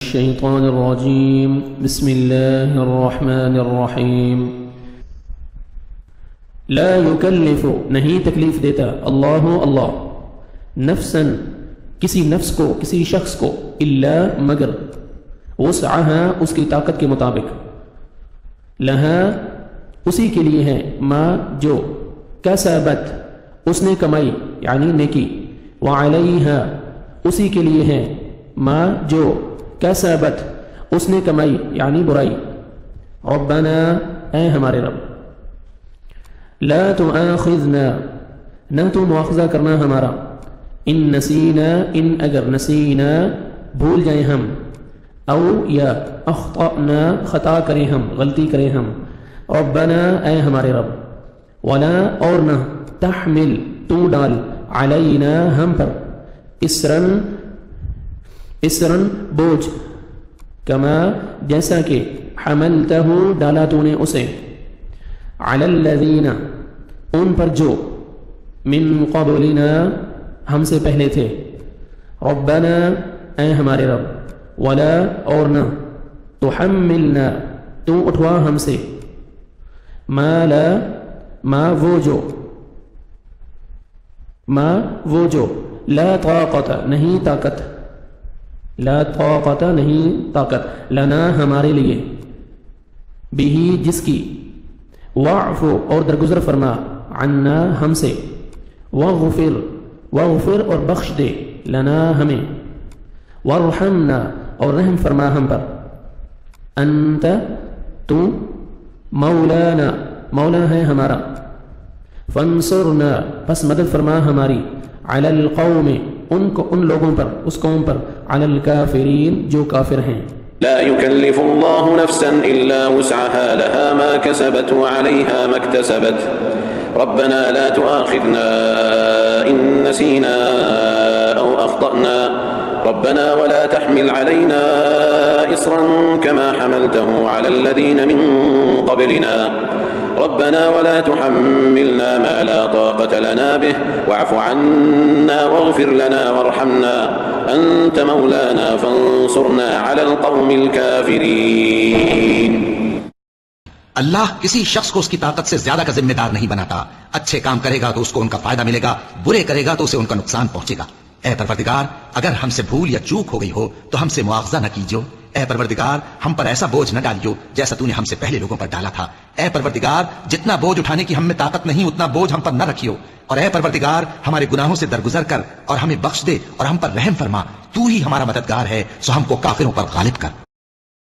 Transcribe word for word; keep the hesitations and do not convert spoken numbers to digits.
الشیطان الرجیم بسم اللہ الرحمن الرحیم لا یکلف نہیں تکلیف دیتا اللہ اللہ نفسا کسی نفس کو کسی شخص کو الا مگر وسعها اس کی طاقت کے مطابق لہا اسی کے لیے ہے ما جو کسبت اس نے کمائی یعنی نیکی وعلیہا اسی کے لیے ہے ما جو کسبت اس نے کمائی یعنی برائی ربنا اے ہمارے رب لا تؤاخذنا نہ تو مواخذہ کرنا ہمارا ان نسینا ان اگر نسینا بھول جائیں ہم او یا اخطأنا خطا کریں ہم غلطی کریں ہم ربنا اے ہمارے رب ولا اور نہ تحمل تو ڈال علینا ہم پر اسرن اسرن بوجھ کما جیسا کہ حملتہ ڈالا تو نے اسے علی الذین ان پر جو من قبلنا ہم سے پہلے تھے ربنا اے ہمارے رب ولا اور نہ تحملنا تو اٹھوا ہم سے ما لا ما وہ جو ما وہ جو لا طاقت نہیں طاقت لا طاقت نہیں طاقت لنا ہمارے لیے بھی جس کی واعفو اور درگزر فرما عنا ہم سے واغفر واغفر اور بخش دے لنا ہمیں وارحمنا اور رحم فرما ہم پر انت تو مولانا مولا ہے ہمارا فانصرنا پس مدد فرما ہماری علی القوم ان کو ان لوگوں پر اس قوم پر علی الکافرین جو کافر ہیں لا يكلف الله نفسا إلا وسعها لها ما كسبت وعليها ما اكتسبت ربنا لا تؤاخذنا إن نسينا أو أخطأنا ربنا ولا تحمل علينا إصرا كما حملته على الذين من قبلنا ربنا ولا تحملنا ما لا طاقة لنا به واعف عنا واغفر لنا وارحمنا أنت مولانا فانصرنا على القوم الكافرين اللہ کسی شخص کو اس کی طاقت سے زیادہ کا ذمہ دار نہیں بناتا. اچھے کام کرے گا تو اس کو ان کا فائدہ ملے گا، برے کرے گا تو اسے ان کا نقصان پہنچے گا. اے پروردگار اگر ہم سے بھول یا چوک ہو گئی ہو تو ہم سے مواخذہ نہ کیجو. اے پروردگار ہم پر ایسا بوجھ نہ ڈالیو جیسا تو نے ہم سے پہلے لوگوں پر ڈالا تھا. اے پروردگار جتنا بوجھ اٹھانے کی ہم میں طاقت نہیں اتنا بوجھ ہم پر نہ رکھیو. اور اے پروردگار ہمارے گناہوں سے درگزر کر اور ہمیں بخش دے اور ہم پر رحم فرما. تو ہی ہمارا مددگار ہے سو ہم کو کافروں پر غالب کر.